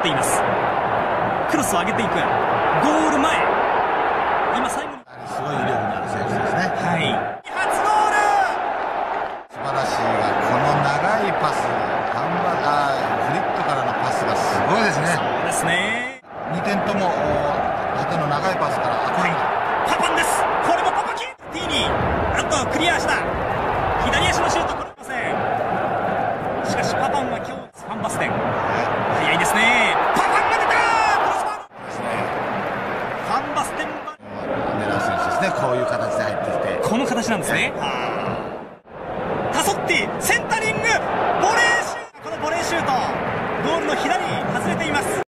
っています。クロスを上げていく。ゴール前。今最後にすごい威力のある選手ですね。 はい。初ゴール。 素晴らしいが、この長いパス、フリットからのパスがすごいですね。 そうですね。 2点とも縦の長いパスから、 はい、パパンです。これもパパキティーにあとクリアした。左足のシュートこれません。しかしパパンは今日ファンバステン、早いですね。パパンが出た。クロスバーですね。ファンバステン狙う選手ですね。こういう形で入ってきて、 この形なんですね。たそってセン